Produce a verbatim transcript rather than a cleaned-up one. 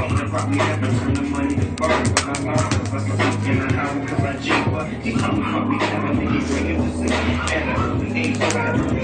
come to rock me, never turn the money to burn. When I learn, cause I can in the house, cause I G, but he come to rock me, never think he's bringing to six. At an early age, so I